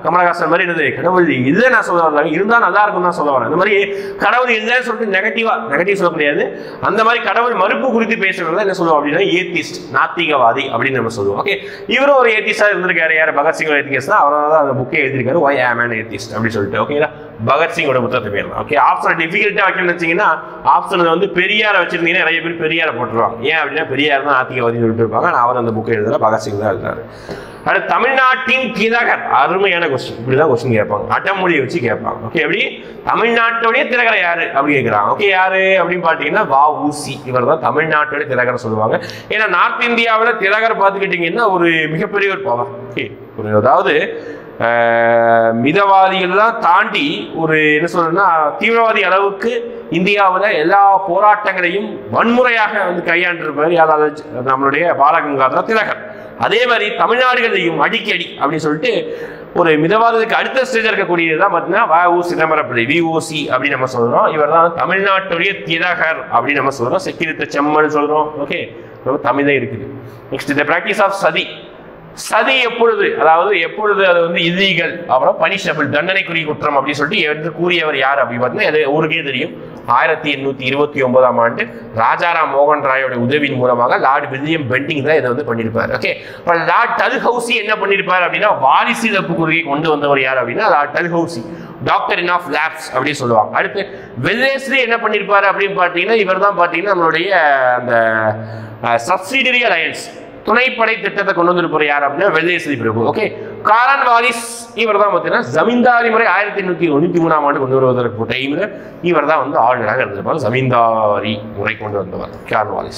கமலஹாசன் மாதிரி என்னது கடவுள் இல்லை நான் சொல்ல வரல, இருந்தா நல்லா இருக்கும் தான் சொல்ல வரேன். இந்த மாதிரி கடவுள் இல்லைன்னு சொல்லிட்டு நெகட்டிவா நெகட்டிவ் சொல்ல முடியாது. அந்த மாதிரி கடவுள் மறுப்பு குறித்து பேசுறது என்ன சொல்லுவோம் அப்படின்னா ஏத்திஸ்ட், நாத்திகவாதி அப்படின்னு நம்ம சொல்லுவோம். ஓகே, இவரும் ஒரு ஏத்திஸ்டா இருந்திருக்காரு. யார்? பகத்சிங் ஏத்திஸ்ட் தான். அவரால் தான் அந்த புக்கை எழுதியிருக்காரு, ஒய் ஆம் அன் ஏத்திஸ்ட் அப்படின்னு சொல்லிட்டு. ஓகேங்களா, பகத்சிங்கோட புத்தகத்தை பேர் தான். ஓகே, ஆப்ஷன் டிஃபிகல்ட்டா வைக்கணும்னு வச்சீங்கன்னா ஆப்ஷன் வந்து பெரியார வச்சிருந்தீங்கன்னா நிறைய பேர் பெரியார போட்டுருவாங்க. ஏன் அப்படின்னா பெரியார் தான் நாத்திகவாதி சொல்லிட்டு இருப்பாங்க. நான் அவர் அந்த புக்கை எழுதுற பகத்சிங் தான் எழுதுறாரு. அடுத்து தமிழ்நாட்டின் திலகர், அருமையான கொஸ்டின். இப்படிதான் கொஸ்டின் கேட்பாங்க, அட்டமொழியை வச்சு கேட்பாங்க. ஓகே, எப்படி தமிழ்நாட்டுடைய திலகர் யாரு அப்படி கேட்கிறாங்க. ஓகே, யாரு அப்படின்னு பாத்தீங்கன்னா வ உ சி. இவர் தான் தமிழ்நாட்டுடைய திலகர் சொல்லுவாங்க. ஏன்னா நார்த் இந்தியாவில் திலகர் பார்த்துக்கிட்டீங்கன்னா ஒரு மிகப்பெரிய ஒரு பவர். ஓகே, ஒரு அதாவது மிதவாதிகள்லாம் தாண்டி ஒரு என்ன சொல்றதுன்னா தீவிரவாதி அளவுக்கு இந்தியாவில் எல்லா போராட்டங்களையும் வன்முறையாக வந்து கையாண்டிருப்பார். யாராவது நம்மளுடைய பாலகங்காதர திலகர். அதே மாதிரி தமிழ்நாடுகளையும் அடிக்கடி அப்படின்னு சொல்லிட்டு ஒரு மிதவாதத்துக்கு அடுத்த ஸ்டேஜ் இருக்கக்கூடியதுதான் பார்த்தீங்கன்னா வ உ Chidambaram Pillai, we O C அப்படின்னு நம்ம சொல்றோம். இவர் தான் தமிழ்நாட்டுடைய திலகர் அப்படின்னு நம்ம சொல்றோம். செக்கிரித்த செம்மன் சொல்றோம். ஓகே, தமிழ் தான் இருக்குது. நெக்ஸ்ட் தி பிராக்டிஸ் ஆஃப் சதி. சதி எப்பொழுது, அதாவது எப்பொழுது அது வந்து இல்லீகல், அப்புறம் பனிஷபிள், தண்டனைக்குரிய குற்றம் அப்படின்னு சொல்லிட்டு என்று கூறியவர் யார் அப்படின்னு பார்த்தீங்கன்னா ஊருக்கே தெரியும். ஆயிரத்தி எண்ணூத்தி இருபத்தி ஒன்பதாம் ஆண்டு ராஜாராம் மோகன் ராயோட உதவியின் மூலமாக லார்ட் வில்லியம் பெண்டிங் தான் இதை வந்து பண்ணியிருப்பார். ஓகே, இப்போ லார்ட் டல்ஹவுசி என்ன பண்ணியிருப்பார் அப்படின்னா வாரிசு இழப்பு கொள்கையை கொண்டு வந்தவர் யார் அப்படின்னா Lord Dalhousie, doctrine of lapse அப்படின்னு சொல்லுவாங்க. அடுத்து வெல்லேஸ்லி என்ன பண்ணியிருப்பாரு அப்படின்னு பார்த்தீங்கன்னா இவர் தான் பார்த்தீங்கன்னா நம்மளுடைய அந்த சப்சிடரி அலையன்ஸ் துணைப்படை திட்டத்தை கொண்டு வந்திருப்பார் யார் அப்படின்னா வெல்லேஸ்லி பிரபு. ஓகே, காரன் வாலிஸ் இவர் தான் பார்த்தீங்கன்னா ஜமீன்தாரி முறை ஆயிரத்தி எண்ணூத்தி தொண்ணூத்தி மூணாம் ஆண்டு கொண்டு வருவதற்கு டைம்ல இவர் தான் வந்து ஆளுநராக இருந்திருப்பார். ஜமீன்தாரி முறை கொண்டு வந்தவர் காரன் வாலிஸ்.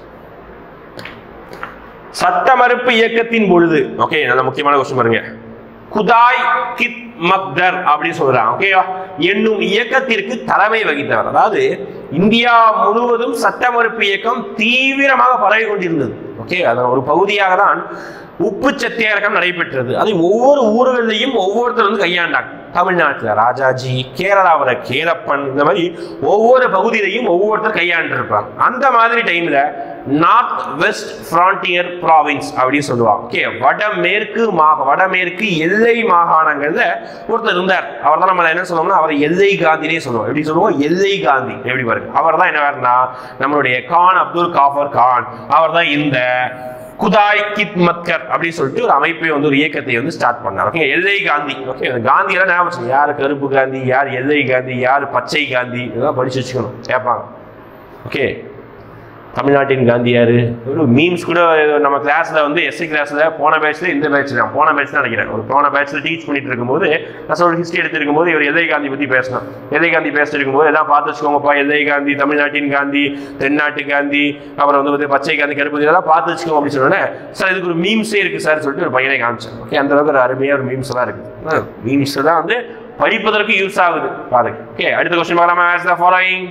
சட்ட மறுப்பு இயக்கத்தின் பொழுது, ஓகே, நல்ல முக்கியமான கொஸ்டின் பாருங்க, குதாய் கித் மக்தர் அப்படின்னு சொல்றாங்க. ஓகேவா, என்னும் இயக்கத்திற்கு தலைமை வகித்தவர். அதாவது இந்தியா முழுவதும் சட்ட மறுப்பு இயக்கம் தீவிரமாக பரவி கொண்டிருந்தது. ஓகே, அதன் ஒரு பகுதியாக தான் உப்பு சத்தியாகிரகம் நடைபெற்றது. அது ஒவ்வொரு ஊர்களிலையும் ஒவ்வொருத்தர் வந்து கையாண்டாங்க. தமிழ்நாட்டில் ராஜாஜி, கேரளாவில் கேரப்பன், இந்த மாதிரி ஒவ்வொரு பகுதியிலையும் ஒவ்வொருத்தர் கையாண்டிருப்பாங்க. அந்த மாதிரி டைம்ல நார்த் வெஸ்ட் ஃப்ரான்டியர் ப்ராவின்ஸ் அப்படின்னு சொல்லுவாங்க. ஓகே, வடமேற்கு மாக வடமேற்கு எல்லை மாகாணங்கள்ல ஒருத்தர் இருந்தார். அவர் தான் நம்ம என்ன சொல்லுவோம்னா அவர் எல்லை காந்தினே சொல்லுவோம். எப்படி சொல்லுவோம்? எல்லை காந்தி. எப்படி பாருங்க, அவர் தான் என்ன நம்மளுடைய கான் அப்துல் காஃபர் கான். அவர் தான் இந்த குதாய் கித் மத்கர் அப்படின்னு சொல்லிட்டு ஒரு அமைப்பை வந்து ஒரு இயக்கத்தை வந்து ஸ்டார்ட் பண்ணார். ஓகே, எல்லை காந்தி. ஓகே, காந்தி எல்லாம் ஞாபகம், யார் கருப்பு காந்தி, யார் எல்லை காந்தி, யார் பச்சை காந்தி, இதெல்லாம் படிச்சு வச்சுக்கணும், கேட்பாங்க. ஓகே, தமிழ்நாட்டின் காந்தி யாரு? ஒரு மீம்ஸ் கூட நம்ம கிளாஸ்ல வந்து எஸ்சி கிளாஸ்ல போன பேட்ச்ல இந்த பேட்ச் தான் போன பேட்ச் தான் நினைக்கிறேன். ஒரு போன பேட்ச்ல டீச் பண்ணிட்டு இருக்கும்போது நான் சொல்ற ஹிஸ்டரி எடுத்திருக்கும் போது இவர் எல்லை காந்தி பத்தி பேசணும். எல்லை காந்தி பேசிட்டு இருக்கும்போது எல்லாம் பார்த்து வச்சுக்கோங்கப்பா, எல்லை காந்தி, தமிழ்நாட்டின் காந்தி, தென்னாட்டு காந்தி, அப்புறம் வந்து பச்சை காந்தி, கருப்பு இதெல்லாம் பார்த்து வச்சுக்கோங்க அப்படின்னு சொன்னேன். சார் இதுக்கு ஒரு மீம்ஸே இருக்கு சார் சொல்லிட்டு ஒரு பையனை காமிச்சேன். ஓகே, அந்த அளவுக்கு ஒரு அருமையா ஒரு மீம்ஸ் எல்லாம் இருக்கு. மீம்ஸ் தான் வந்து படிப்பதற்கு யூஸ் ஆகுது பாருங்க. ஓகே, அடுத்த கொஸ்டின் பார்க்கலாமா? As the following.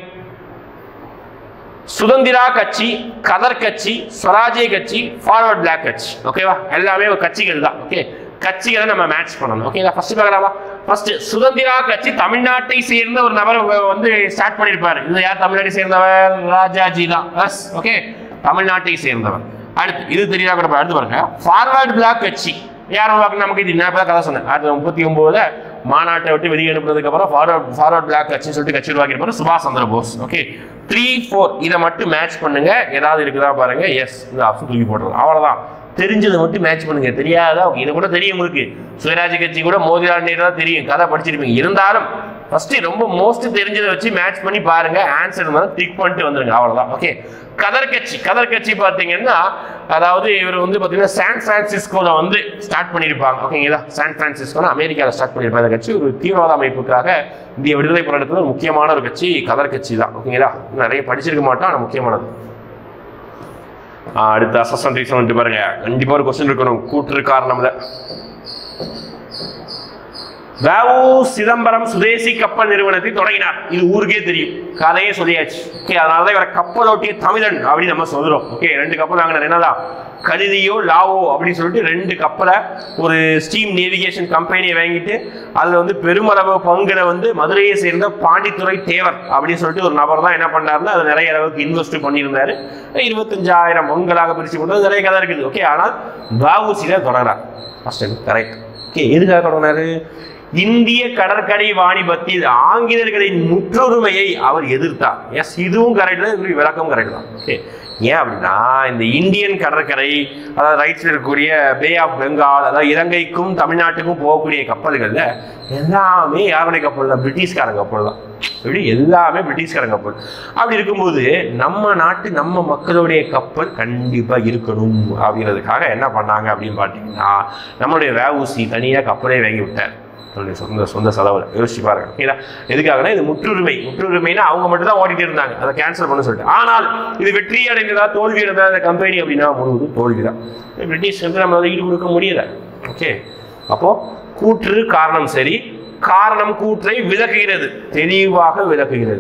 சுதந்திரா கட்சி, கதர் கட்சி, ஸ்வராஜ்ய கட்சி, ஃபார்வர்ட் பிளாக் கட்சி. ஓகேவா, எல்லாமே ஒரு கட்சிகள் தான். ஓகே, கட்சிகளை நம்ம மேட்ச் பண்ணணும். ஓகேங்களா, ஃபர்ஸ்ட் பார்க்கலாமா? ஃபர்ஸ்ட் சுதந்திரா கட்சி தமிழ்நாட்டை சேர்ந்த ஒரு நபர் வந்து ஸ்டார்ட் பண்ணியிருப்பாரு. இது யார்? தமிழ்நாட்டை சேர்ந்தவர் ராஜாஜி தான். எஸ், ஓகே, தமிழ்நாட்டை சேர்ந்தவர். அடுத்து இது தெரியாத கூட அடுத்து பாருங்க, ஃபார்வர்ட் பிளாக் கட்சி யார் உருவாக்கு? நமக்கு இது என்ன கதை சொன்னேன். ஆயிரத்தி முப்பத்தி ஒன்பதுல மாநாட்டை விட்டு வெளியே அனுப்புறதுக்கு அப்புறம் ஃபார்வர்ட் ஃபார்வர்ட் பிளாக் கட்சின்னு சொல்லிட்டு கட்சி உருவாக்கியிருப்பாரு சுபாஷ் Chandra Bose. Okay, three four இதை மட்டும் மேட்ச் பண்ணுங்க. ஏதாவது இருக்குதா பாருங்க. எஸ், இந்த ஆப்ஷன் தூக்கி போட்டுருங்க. அவ்வளவுதான், தெரிஞ்சதை மட்டும் மேட்ச் பண்ணுங்க. தெரியாதா? இதை கூட தெரியும் இருக்கு. சுயராஜ்ய கட்சி கூட மோதிலால் நேரு தான் தெரியும், கதை படிச்சிருப்பீங்க. இருந்தாலும் ஃபர்ஸ்ட் ரொம்ப மோஸ்ட் தெரிஞ்சதை வச்சு மேட்ச் பண்ணி பாருங்க. ஆன்சர் இருந்தாலும் டிக் பண்ணிட்டு வந்துருங்க. அவ்வளவுதான். ஓகே, கதர் கட்சி. கதர் கட்சி பார்த்தீங்கன்னா அதாவது இவர் வந்து பார்த்தீங்கன்னா சான் பிரான்சிஸ்கோல வந்து ஸ்டார்ட் பண்ணியிருப்பாங்க. ஓகேங்களா, சான் பிரான்சிஸ்கோல அமெரிக்காவில் ஸ்டார்ட் பண்ணியிருப்பாங்க. கட்சி ஒரு தீவிரவாத அமைப்புக்காக இந்திய விடுதலை போராட்டத்தில் ஒரு முக்கியமான ஒரு கட்சி கதர் கட்சி தான். ஓகேங்களா, நிறைய படிச்சிருக்க மாட்டோம், ஆனால் முக்கியமானது. அடுத்த அசஸ்மெண்ட் ரீசன் வந்துட்டு பாருங்க. கண்டிப்பா ஒரு கொஸ்டின் இருக்கணும். கூற்று காரணம்ல வ உ சிதம்பரம் சுதேசி கப்பல் நிறுவனத்தை தொடங்கினார். இது ஊருக்கே தெரியும், கதையே சொல்லியாச்சு. ஓகே, அதனாலதான் இவரை கப்பலோட்டிய தமிழன் அப்படின்னு நம்ம சொல்றோம். ஓகே, ரெண்டு கப்பல் வாங்கினார். என்னதான் கழுதியோ லாவோ அப்படின்னு சொல்லிட்டு ரெண்டு கப்பலை ஒரு ஸ்டீம் நேவிகேஷன் கம்பெனியை வாங்கிட்டு அதுல வந்து பெருமளவு பங்குல வந்து மதுரையை சேர்ந்த பாண்டித்துறை தேவர் அப்படின்னு சொல்லிட்டு ஒரு நபர் தான் என்ன பண்ணாருன்னா அது நிறைய அளவுக்கு இன்வெஸ்ட் பண்ணியிருந்தாரு. இருபத்தஞ்சாயிரம் பங்குகளாக பிரிச்சு கொண்டு நிறைய கதை இருக்குது. ஓகே, ஆனால் வ உ சி தான் தொடங்குறார். First time correct. ஓகே, எதுக்காக தொடங்கினாரு? இந்திய கடற்கரை வாணிபத்தில் ஆங்கிலேயர்களின் முற்றுரிமையை அவர் எதிர்த்தார். எஸ், இதுவும் கரெக்ட் தான், விளக்கம் கரெக்ட் தான். ஓகே, ஏன் அப்படின்னா இந்த இந்தியன் கடற்கரை, அதாவது ரைட்ஸில் இருக்கக்கூடிய பே ஆஃப் பெங்கால், அதாவது இலங்கைக்கும் தமிழ்நாட்டுக்கும் போகக்கூடிய கப்பல்களில் எல்லாமே யாருடைய கப்பல் தான்? பிரிட்டிஷ்காரங்க கப்பல் தான். இப்படி எல்லாமே பிரிட்டிஷ்காரங்க கப்பல். அப்படி இருக்கும்போது நம்ம நாட்டு நம்ம மக்களுடைய கப்பல் கண்டிப்பாக இருக்கணும் அப்படிங்கிறதுக்காக என்ன பண்ணாங்க அப்படின்னு பார்த்தீங்கன்னா, நம்மளுடைய வஉசி தனியாக கப்பலே வாங்கி விட்டார் சொந்த சொந்த செலவில். யோசிச்சு பாருங்க. ஓகேங்களா? எதுக்காகனா இது முற்றுரிமை. முற்றுரிமைனா அவங்க மட்டும் தான் ஓடிட்டு இருந்தாங்க, அதை கேன்சல் பண்ண சொல்லிட்டு. ஆனால் இது வெற்றி அடைந்ததா தோல்வி அடைந்ததா இந்த கம்பெனி அப்படின்னா முழுவதும் தோல்வி தான். பிரிட்டிஷ் வந்து நம்ம அதை ஈடு கொடுக்க முடியல. ஓகே, அப்போ கூற்று காரணம் சரி, காரணம் கூற்றை விளக்குகிறது, தெளிவாக விளக்குகிறது.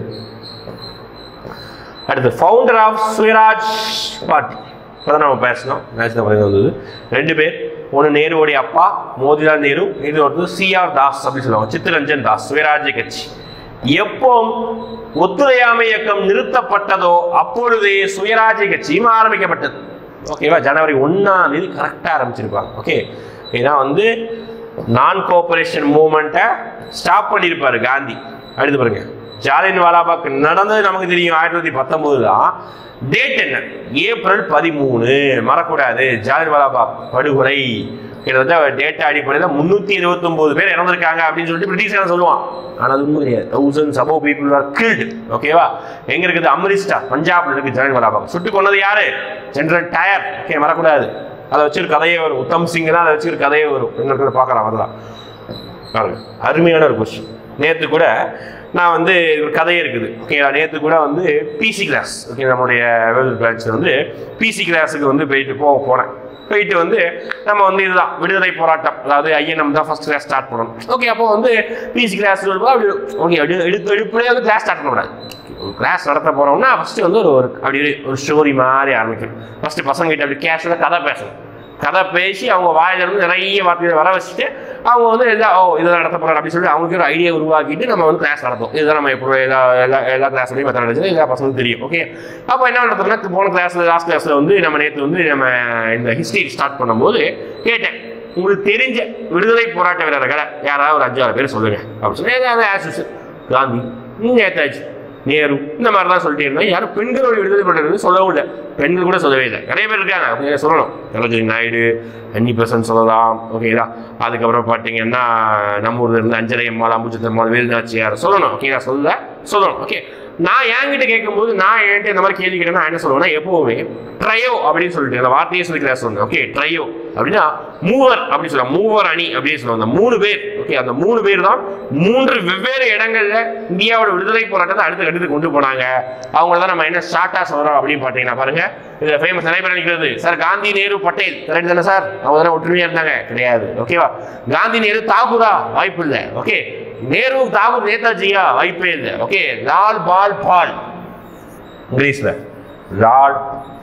அடுத்து ஃபவுண்டர் ஆஃப் சுயராஜ் பார்ட்டி. இப்போதான் நம்ம பேசணும். வந்தது ரெண்டு பேர். ஒன்று நேருடைய அப்பா மோதிலால் நேரு, இது ஒருத்தர் சி ஆர் தாஸ் அப்படின்னு சொல்லுவாங்க, சித்தரஞ்சன் தாஸ். சுயராஜ்ய கட்சி எப்போ ஒத்துழையாமை இயக்கம் நிறுத்தப்பட்டதோ அப்பொழுதே சுயராஜ்ய கட்சியும் ஆரம்பிக்கப்பட்டது. ஓகேவா? ஜனவரி ஒன்னாம் தேதி கரெக்டாக ஆரம்பிச்சிருப்பாங்க. ஓகே, ஏன்னா வந்து நான் கோஆபரேஷன் மூவ்மெண்ட்டை ஸ்டாப் பண்ணியிருப்பாரு காந்தி. அடுத்து பாருங்க, ஜாலியன் வாலாபாக் நடந்தது நமக்கு தெரியும், ஆயிரத்தி தொள்ளாயிரத்தி பத்தொன்பது தான். டேட் என்ன? ஏப்ரல் பதிமூணு. மறக்கூடாது, ஜாலியன் வாலாபாக் படுகொலை. கிட்டத்தட்ட டேட்டா அடிப்படையில் முன்னூத்தி இருபத்தி ஒன்பது பேர் இறந்திருக்காங்க அப்படின்னு சொல்லிட்டு பிரிட்டிஷ்காரன் சொல்லுவான். ஆனால் அது உண்மை கிடையாது. Thousands above people are killed. ஓகேவா? எங்க இருக்குது? அம்ரிஸ்டர், பஞ்சாப்ல இருக்கு. ஜாலியன் வாலாபாக் சுட்டு கொண்டது யாரு? General Dyer. ஓகே, மறக்கூடாது. அதை வச்சு ஒரு கதையே வரும். உத்தம் சிங் தான் அதை வச்சு ஒரு கதையே வரும். என்ன பார்க்கலாம், அதெல்லாம் பாருங்க. அருமையான ஒரு கொஸ்டின். நேற்று கூட நான் வந்து ஒரு கதையே இருக்குது. ஓகேங்களா? நேற்று கூட வந்து பிசி கிளாஸ், ஓகே, நம்மளுடைய பிரான்ச்சில் வந்து பிசி கிளாஸுக்கு வந்து போயிட்டு போ போனேன் போயிட்டு வந்து நம்ம வந்து இதுதான் விடுதலை போராட்டம், அதாவது ஐஎன்எம் தான் ஃபர்ஸ்ட் கிளாஸ் ஸ்டார்ட் பண்ணணும். ஓகே, அப்போ வந்து பிசி கிளாஸ் அப்படி ஓகே எடுத்து எடுப்புலேயே வந்து கிளாஸ் ஸ்டார்ட் பண்ணக்கூடாது. ஒரு கிளாஸ் நடத்த போகிறோம்னா ஃபஸ்ட்டு வந்து ஒரு அப்படி ஒரு ஸ்டோரி மாதிரி ஆரம்பிக்கணும். ஃபஸ்ட்டு பசங்கிட்ட அப்படி கேஷுவலாக கதை பேசணும். கதை பேசி அவங்க வாயிலிருந்து நிறைய வார்த்தைகளை வர வச்சுட்டு அவங்க வந்து எல்லாம் ஓ இதை நடத்த போகிறாங்க அப்படின்னு சொல்லி அவங்களுக்கு ஒரு ஐடியா உருவாக்கிட்டு நம்ம வந்து கிளாஸ் நடத்தும். இதுதான் நம்ம எப்போ எல்லா எல்லா எல்லா கிளாஸ்லையும் மெத்தட் நடந்துச்சு, எல்லா பசங்களும் தெரியும். ஓகே, அப்போ என்ன நடத்துறோம்னா, போன கிளாஸில் லாஸ்ட் கிளாஸில் வந்து நம்ம நேற்று வந்து நம்ம இந்த ஹிஸ்ட்ரி ஸ்டார்ட் பண்ணும்போது கேட்டேன், உங்களுக்கு தெரிஞ்ச விடுதலை போராட்ட வீரர்களை யாராவது ஒரு அஞ்சாறு பேர் சொல்லுங்க அப்படின்னு சொல்லி, ஏதாவது ஆசூஸ் காந்தி, நேதாஜி, நேரு, இந்த மாதிரி தான் சொல்லிட்டு இருந்தேன். யாரும் பெண்களுடைய விடுதலை போராட்டம் சொல்லவும் இல்லை. பெண்கள் கூட சொல்லவே இல்லை. நிறைய பேர் இருக்காங்க, அப்படி சொல்லணும். சரோஜினி நாயுடு, அன்னி பெசன்ட் சொல்லலாம். ஓகேங்களா? அதுக்கப்புறம் பார்த்தீங்கன்னா நம்ம ஊரில் இருந்து அஞ்சரை அம்மாள், அம்புஜத்தம்மாள், வேலுநாச்சியார் சொல்லணும். ஓகேங்களா? சொல்ல சொல்லணும். ஓகே, நான் என்கிட்ட கேட்கும்போது நான் என்கிட்ட இந்த மாதிரி கேள்வி கேட்டேன்னா என்ன சொல்லுவேன்னா, எப்பவுமே ட்ரையோ அப்படின்னு சொல்லிட்டு அந்த வார்த்தையை சொல்லி கிளாஸ் சொன்னேன். ஓகே, ட்ரையோ அப்படின்னா மூவர் அப்படின்னு சொல்லுவாங்க, மூவர் அணி அப்படின்னு சொல்லுவாங்க. அந்த மூணு பேர், ஓகே, அந்த மூணு பேர் தான் மூன்று வெவ்வேறு இடங்கள்ல இந்தியாவோட விடுதலை போராட்டத்தை அடுத்து அடுத்து கொண்டு போனாங்க. அவங்கள தான் நம்ம என்ன ஷார்ட்டா சொல்றோம் அப்படின்னு பார்த்தீங்கன்னா பாருங்க, இதுல ஃபேமஸ் நிறைய பேர் நினைக்கிறது, சார் காந்தி, நேரு, பட்டேல் கரெக்ட் தானே சார்? அவங்க தானே ஒற்றுமையா இருந்தாங்க? கிடையாது. ஓகேவா? காந்தி, நேரு, தாகூரா? வாய்ப்பு இல்லை. ஓகே, நேரு, தாகூர், நேதாஜியா? வாய்ப்பே இல்லை. ஓகே, லால், பால், பால். இங்கிலீஷ்ல லால்,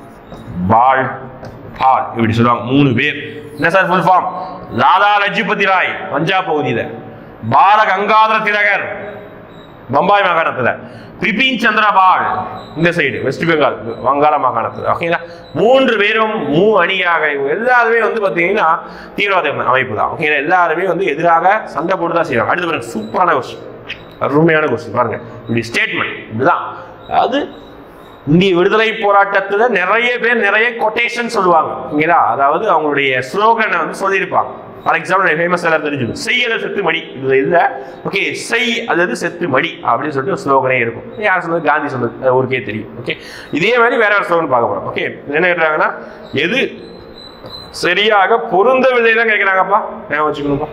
பால், பால் இப்படி சொல்லுவாங்க. மூணு பேர். என்ன sir full form? Lala Lajpat Rai Punjab பகுதியில, பால கங்காதர திலகர் பம்பாய் மாகாணத்துல, பிபின் சந்திர பால் இந்த சைடு வெஸ்ட் பெங்கால் வங்காள மாகாணத்துல. ஓகேங்களா? மூன்று பேரும் மூ அணியாக எல்லாருமே வந்து பார்த்தீங்கன்னா தீவிரவாத அமைப்பு தான். ஓகேங்களா? எல்லாருமே வந்து எதிராக சண்டை போட்டு தான் செய்வாங்க. அடுத்து பாருங்க, சூப்பரான கொஸ்டின், அருமையான கொஸ்டின் பாருங்க. இப்படி ஸ்டேட்மெண்ட் இப்படிதான். அதாவது இந்திய விடுதலை போராட்டத்துல நிறைய பேர் நிறைய கொட்டேஷன் சொல்லுவாங்க. ஓகேங்களா? அதாவது அவங்களுடைய ஸ்லோகனை வந்து சொல்லியிருப்பாங்க. ஃபார் எக்ஸாம்பிள் ஃபேமஸ் எல்லாம் தெரிஞ்சுக்கும், செய்யல செத்து மடி, இது இல்லை. ஓகே, செய் அதாவது செத்து மடி அப்படின்னு சொல்லிட்டு ஒரு ஸ்லோகனே இருக்கும். யார் சொன்னது? காந்தி சொன்னது, ஊருக்கே தெரியும். ஓகே, இதே மாதிரி வேற ஒரு ஸ்லோகன் பார்க்க போறோம். ஓகே, என்ன கேட்குறாங்கன்னா, எது சரியாக பொருந்தவில்லை தான் கேட்குறாங்கப்பா. ஞாபகம் வச்சுக்கணும்ப்பா,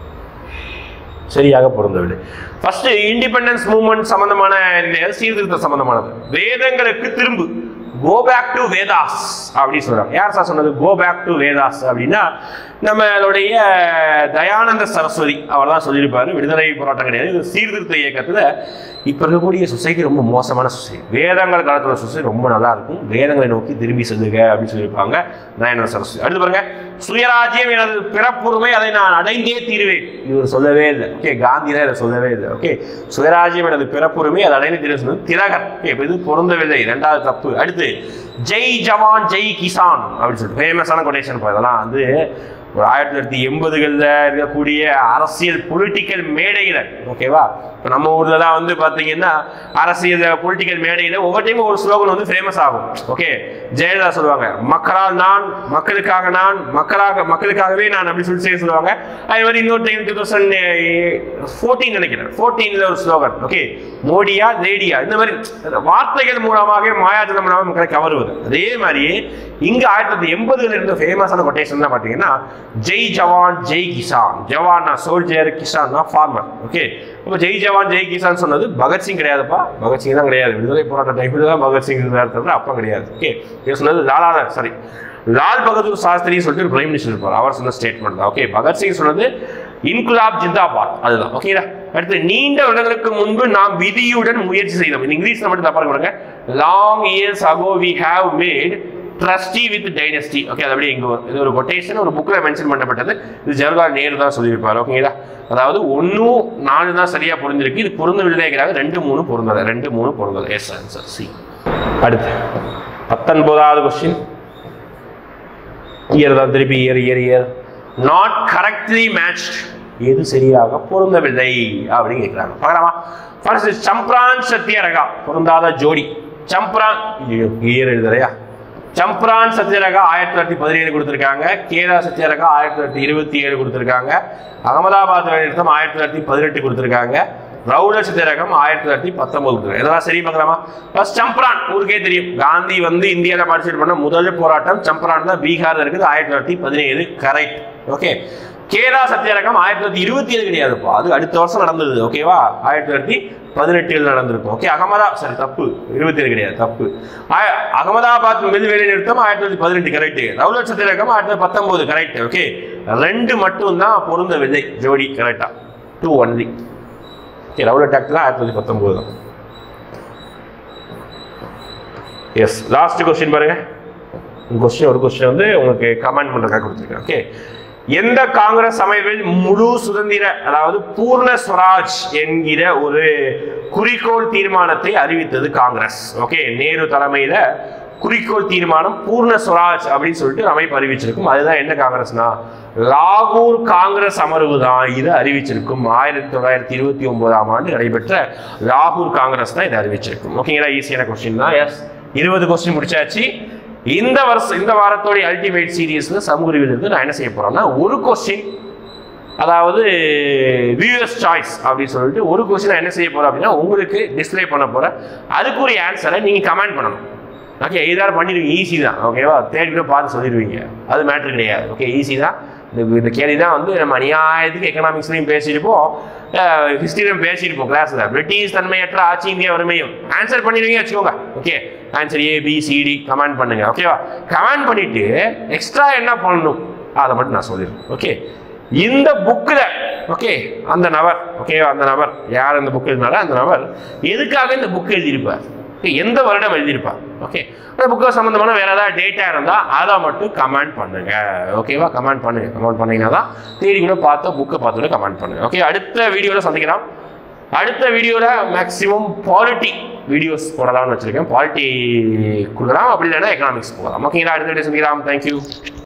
சரியாக பொருந்தவில்லை. ஃபர்ஸ்ட் இண்டிபெண்டன்ஸ் மூவ்மெண்ட் சம்பந்தமான சீர்திருத்த சம்பந்தமானது. வேதங்களுக்கு திரும்பு, கோ பேக் டு வேதாஸ் அப்படின்னு சொல்றாங்க. யார் சார் சொன்னது கோ பேக் டு வேதாஸ் அப்படின்னா? நம்மளுடைய தயானந்த சரஸ்வதி அவர் தான் சொல்லியிருப்பாரு. விடுதலை போராட்டம் கிடையாது, இது சீர்திருத்த இயக்கத்துல இப்ப இருக்கக்கூடிய சொசைட்டி ரொம்ப மோசமான சொசைட்டி. வேதங்கள் காலத்துல சொசைட்டி ரொம்ப நல்லா இருக்கும், வேதங்களை நோக்கி திரும்பி செல்லுக அப்படின்னு சொல்லியிருப்பாங்க தயானந்த சரஸ்வதி. அடுத்து பாருங்க, சுயராஜ்யம் எனது பிறப்புரிமை, அதை நான் அடைந்தே தீருவேன். இவர் சொல்லவே இல்லை. ஓகே, காந்தியில இதை சொல்லவே இல்லை. ஓகே, சுயராஜ்யம் எனது பிறப்புரிமை, அதை அடைந்து தீர்வு திலகர். இது பொருந்தவில்லை, இரண்டாவது தப்பு. அடுத்து ஜெய் ஜவான் ஜெய் கிசான் அப்படின்னு சொல்லிட்டு ஃபேமஸான கொட்டேஷன். இதெல்லாம் வந்து ஒரு ஆயிரத்தி தொள்ளாயிரத்தி எண்பதுகளில் இருக்கக்கூடிய அரசியல் பொலிட்டிக்கல் மேடையில் ஓகேவா இப்போ நம்ம ஊரில் தான் வந்து பார்த்தீங்கன்னா அரசியல் பொலிட்டிக்கல் மேடையில் ஒவ்வொரு டைமும் ஒரு ஸ்லோகன் வந்து ஃபேமஸ் ஆகும். ஓகே, ஜெயலலிதா சொல்லுவாங்க மக்களால் நான், மக்களுக்காக நான், மக்களாக மக்களுக்காகவே நான் அப்படி சொல்லி சொல்லுவாங்க. அதே மாதிரி இன்னொரு டைம் டூ தௌசண்ட் ஃபோர்டீன் நினைக்கிறேன், ஃபோர்டீனில் ஒரு ஸ்லோகன் ஓகே, மோடியா லேடியா, இந்த மாதிரி வார்த்தைகள் மூலமாக மாயாஜலம் மூலமாக மக்களை கவருவது. அதே மாதிரி இங்கே ஆயிரத்தி தொள்ளாயிரத்தி எண்பதுல இருந்து ஃபேமஸான கொட்டேஷன் தான் பார்த்தீங்கன்னா Jai Jawan Jai Kisan. Jawan soldier, kisan farmer. Okay, இப்போ ஜெய் ஜவான் ஜெய் கிசான் சொன்னது பகத்சிங் கிடையாதுப்பா, பகத்சிங் தான் கிடையாது. விடுதலை போராட்ட டைமில் தான் பகத்சிங் இருந்தார், அப்போ கிடையாது. ஓகே, இது சொன்னது லாலா சாரி லால் பகதூர் சாஸ்திரி சொல்லிட்டு பிரைம் மினிஸ்டர் இருப்பார், அவர் சொன்ன ஸ்டேட்மெண்ட் தான். ஓகே, பகத்சிங் சொன்னது இன்குலாப் ஜிந்தாபாத், அதுதான். ஓகேடா, அடுத்து நீண்ட வருடங்களுக்கு முன்பு நாம் விதியுடன் முயற்சி செய்தோம். இங்கிலீஷ்ல மட்டும் தப்பா கொடுங்க. Long years ago we have made tryst with destiny. Okay, அது அப்படியே இங்கே இது ஒரு கொட்டேஷன் ஒரு புக்கில் மென்ஷன் பண்ணப்பட்டது. இது ஜவஹர்லால் நேரு தான் சொல்லியிருப்பார். ஓகேங்களா, அதாவது ஒன்றும் நாலு தான் சரியாக பொருந்திருக்கு, இது பொருந்தவில்லை இருக்கிறாங்க, ரெண்டு மூணு பொருந்தலை, ரெண்டு மூணு பொருந்தலை. S answer C. அடுத்து பத்தொன்பதாவது கொஸ்டின், இயர் தான் திருப்பி year year year not correctly matched, எது சரியாக பொருந்தவில்லை அப்படின்னு கேட்குறாங்க. பார்க்கலாமா? ஃபர்ஸ்ட் சம்ப்ரான் சத்யரகா பொருந்தாத ஜோடி. சம்ப்ரான் இயர் எழுதுறையா, சம்ப்ரான் சத்யரகா ஆயிரத்தி தொள்ளாயிரத்தி பதினேழு கொடுத்துருக்காங்க, கேரா சத்யரகா ஆயிரத்தி தொள்ளாயிரத்தி இருபத்தி ஏழு கொடுத்துருக்காங்க, அகமதாபாத் நிறுத்தம் ஆயிரத்தி தொள்ளாயிரத்தி பதினெட்டு கொடுத்துருக்காங்க, ரவுலட் சத்யரகம் ஆயிரத்தி தொள்ளாயிரத்தி பத்தொன்பது கொடுத்துருக்காங்க. இதெல்லாம் சரி பார்க்கலாமா? ஃபர்ஸ்ட் சம்ப்ரான் ஊருக்கே தெரியும், காந்தி வந்து இந்தியாவில் பார்ட்டிசிபேட் பண்ண முதல் போராட்டம் சம்ப்ரான் தான், பீகார்ல இருக்குது, ஆயிரத்தி தொள்ளாயிரத்தி பதினேழு கரெக்ட். ஓகே, கேரா சத்யரகம் ஆயிரத்தி தொள்ளாயிரத்தி இருபத்தி ஏழு கிடையாதுப்பா, அது அடுத்த வருஷம் நடந்தது. ஓகேவா, ஆயிரத்தி தொள்ளாயிரத்தி பதினெட்டில் நடந்திருக்கும். ஓகே, அகமதா சரி தப்பு, இருபத்தி ஏழு கிடையாது தப்பு. அகமதாபாத் மெல்வேலி நிறுத்தம் ஆயிரத்தி தொள்ளாயிரத்தி பதினெட்டு கரெக்ட், ரவுலட் சத்யரகம் ஆயிரத்தி தொள்ளாயிரத்தி பத்தொன்பது கரெக்ட். ஓகே, ரெண்டு மட்டும் தான் பொருந்தவில்லை ஜோடி, கரெக்டா two only. Okay, Rowlatt act தான் ஆயிரத்தி தொள்ளாயிரத்தி பத்தொன்பது தான். எஸ், லாஸ்ட் கொஸ்டின் பாருங்க. கொஸ்டின் ஒரு கொஸ்டின் வந்து உங்களுக்கு கமெண்ட் பண்றதுக்காக கொடுத்துருக்கேன். ஓகே, எந்த காங்கிரஸ் அமைப்பில் முழு சுதந்திர அதாவது பூர்ண ஸ்வராஜ் என்கிற ஒரு குறிக்கோள் தீர்மானத்தை அறிவித்தது காங்கிரஸ்? ஓகே, நேரு தலைமையில குறிக்கோள் தீர்மானம் பூர்ண ஸ்வராஜ் அப்படின்னு சொல்லிட்டு அமைப்பு அறிவிச்சிருக்கும். அதுதான் என்ன காங்கிரஸ்னா லாகூர் காங்கிரஸ் அமர்வு தான் இதை அறிவிச்சிருக்கும். ஆயிரத்தி தொள்ளாயிரத்தி இருபத்தி ஒன்பதாம் ஆண்டு நடைபெற்ற லாகூர் காங்கிரஸ் தான் இதை அறிவிச்சிருக்கும். ஓகேங்களா, ஈஸியான கொஸ்டின் தான். எஸ், இருபது கொஸ்டின் முடிச்சாச்சு. இந்த வருஷம் இந்த வாரத்தோட அல்டிமேட் சீரீஸ்ல சமூக அறிவியல் நான் என்ன செய்ய போறோம்னா ஒரு கொஸ்டின், அதாவது வியூவர்ஸ் சாய்ஸ் அப்படின்னு சொல்லிட்டு ஒரு கொஸ்டின் என்ன செய்ய போறோம் அப்படின்னா உங்களுக்கு டிஸ்பிளே பண்ண போறேன். அதுக்குரிய ஆன்சரை நீங்க கமெண்ட் பண்ணணும். ஓகே, இதால் பண்ணிடுவீங்க, ஈஸி தான். ஓகேவா, தேடிட்டு பார்த்து சொல்லிடுவீங்க, அது மேட்ரு கிடையாது. ஓகே, ஈஸி தான். இந்த கேள்வி தான் வந்து நம்ம அநியாயத்துக்கு எக்கனாமிக்ஸ்லையும் பேசியிருப்போம், ஹிஸ்டரியும் பேசியிருப்போம் கிளாஸில். பிரிட்டிஷ் தன்மையற்ற ஆட்சி இந்தியா வறுமையும் ஆன்சர் பண்ணிடுவீங்க வச்சுக்கோங்க. Okay, answer A B C D comment பண்ணுங்க. ஓகேவா, கமெண்ட் பண்ணிட்டு எக்ஸ்ட்ரா என்ன பண்ணணும் அதை மட்டும் நான் சொல்லிடுறேன். ஓகே, இந்த புக்கில் ஓகே அந்த நபர் ஓகேவா அந்த நபர் யார் அந்த புக் எழுதினாரோ அந்த நபர் எதுக்காக இந்த புக் எழுதியிருப்பார், எந்த வருடம் எழுதியிருப்பார். ஓகே, அந்த புக்கு சம்மந்தமான வேற ஏதாவது டேட்டா இருந்தால் அதை மட்டும் கமெண்ட் பண்ணுங்க. ஓகேவா, கமெண்ட் பண்ணுங்க. கமெண்ட் பண்ணீங்கன்னா தான் தேடி கூட பார்த்து புக்கை பார்த்துட்டு கமெண்ட் பண்ணுங்க. ஓகே, அடுத்த வீடியோவில் சந்திக்கலாம். அடுத்த வீடியோவில் மேக்ஸிமம் பாலிட்டி வீடியோஸ் போடலாம்னு வச்சிருக்கேன். பாலிட்டி கொடுக்கலாம், அப்படி இல்லைன்னா எக்கனாமிக்ஸ் போகலாம். ஓகேங்களா, அடுத்த வீடியோ சந்திக்கலாம். தேங்க்யூ.